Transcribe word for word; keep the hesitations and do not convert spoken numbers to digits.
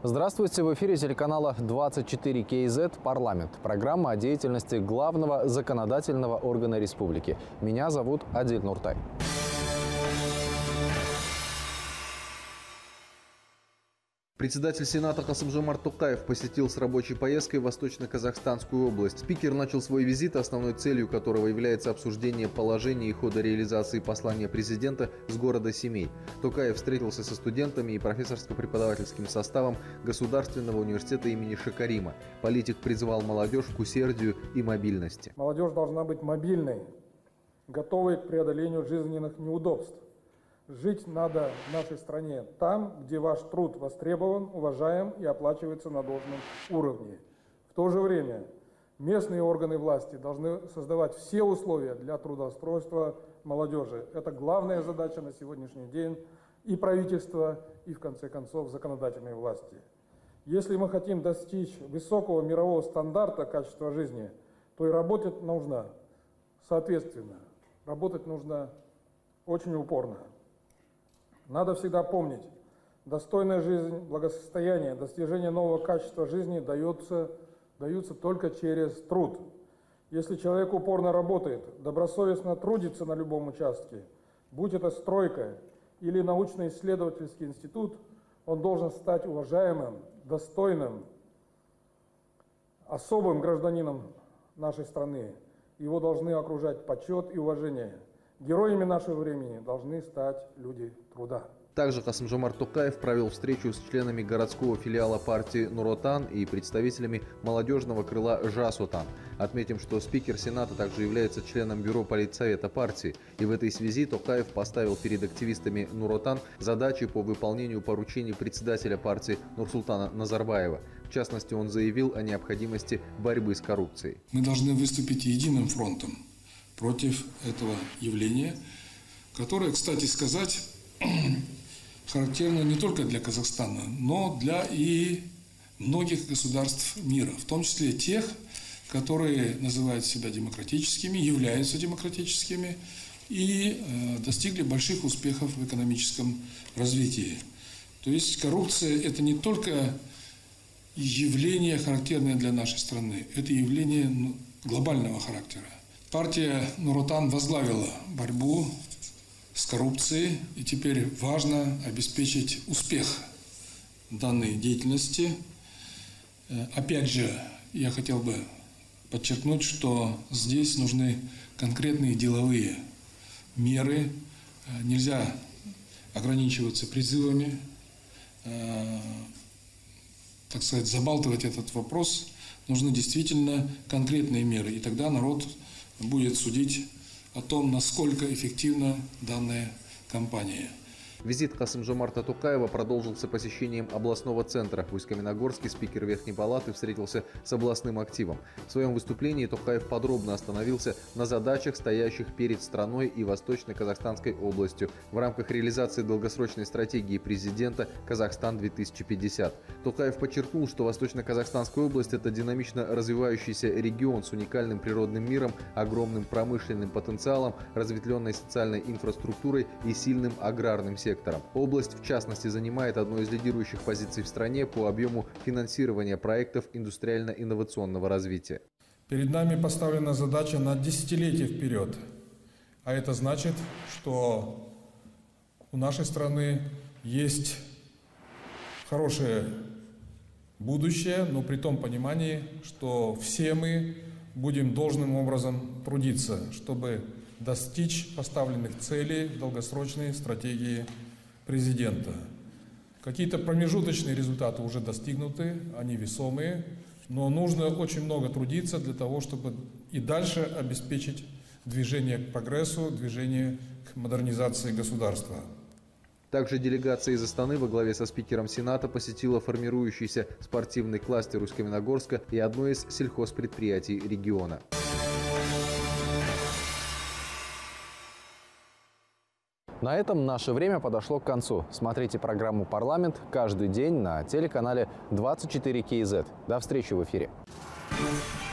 Здравствуйте, в эфире телеканала двадцать четыре кей зет «Парламент». Программа о деятельности главного законодательного органа республики. Меня зовут Адиль Нуртай. Председатель Сената Касым-Жомарт Токаев посетил с рабочей поездкой Восточно-Казахстанскую область. Спикер начал свой визит, основной целью которого является обсуждение положения и хода реализации послания президента с города Семей. Токаев встретился со студентами и профессорско-преподавательским составом Государственного университета имени Шакарима. Политик призвал молодежь к усердию и мобильности. Молодежь должна быть мобильной, готовой к преодолению жизненных неудобств. Жить надо в нашей стране там, где ваш труд востребован, уважаем и оплачивается на должном уровне. В то же время местные органы власти должны создавать все условия для трудоустройства молодежи. Это главная задача на сегодняшний день и правительства, и в конце концов законодательной власти. Если мы хотим достичь высокого мирового стандарта качества жизни, то и работать нужно соответственно. Работать нужно очень упорно. Надо всегда помнить, достойная жизнь, благосостояние, достижение нового качества жизни дается, даются только через труд. Если человек упорно работает, добросовестно трудится на любом участке, будь это стройка или научно-исследовательский институт, он должен стать уважаемым, достойным, особым гражданином нашей страны. Его должны окружать почет и уважение. Героями нашего времени должны стать люди труда. Также Касым-Жомарт Токаев провел встречу с членами городского филиала партии Нур-Отан и представителями молодежного крыла Жас-Отан. Отметим, что спикер Сената также является членом бюро политсовета партии. И в этой связи Токаев поставил перед активистами Нур-Отан задачи по выполнению поручений председателя партии Нурсултана Назарбаева. В частности, он заявил о необходимости борьбы с коррупцией. Мы должны выступить единым фронтом против этого явления, которое, кстати сказать, характерно не только для Казахстана, но для и многих государств мира, в том числе тех, которые называют себя демократическими, являются демократическими и э, достигли больших успехов в экономическом развитии. То есть коррупция – это не только явление, характерное для нашей страны, это явление ну, глобального характера. Партия Нур-Отан возглавила борьбу с коррупцией, и теперь важно обеспечить успех данной деятельности. Опять же, я хотел бы подчеркнуть, что здесь нужны конкретные деловые меры. Нельзя ограничиваться призывами, так сказать, забалтывать этот вопрос. Нужны действительно конкретные меры, и тогда народ будет судить о том, насколько эффективна данная кампания. Визит Касым-Жомарта Токаева продолжился посещением областного центра. В Усть-Каменогорске спикер Верхней Палаты встретился с областным активом. В своем выступлении Токаев подробно остановился на задачах, стоящих перед страной и Восточно-Казахстанской областью в рамках реализации долгосрочной стратегии президента «Казахстан две тысячи пятьдесят». Токаев подчеркнул, что Восточно-Казахстанская область – это динамично развивающийся регион с уникальным природным миром, огромным промышленным потенциалом, разветвленной социальной инфраструктурой и сильным аграрным сектором. Область, в частности, занимает одну из лидирующих позиций в стране по объему финансирования проектов индустриально-инновационного развития. Перед нами поставлена задача на десятилетия вперед. А это значит, что у нашей страны есть хорошее будущее, но при том понимании, что все мы будем должным образом трудиться, чтобы достичь поставленных целей в долгосрочной стратегии президента. Какие-то промежуточные результаты уже достигнуты, они весомые, но нужно очень много трудиться для того, чтобы и дальше обеспечить движение к прогрессу, движение к модернизации государства. Также делегация из Астаны во главе со спикером Сената посетила формирующийся спортивный кластер Усть-Каменогорска и одно из сельхозпредприятий региона. На этом наше время подошло к концу. Смотрите программу «Парламент» каждый день на телеканале двадцать четыре кей зет. До встречи в эфире.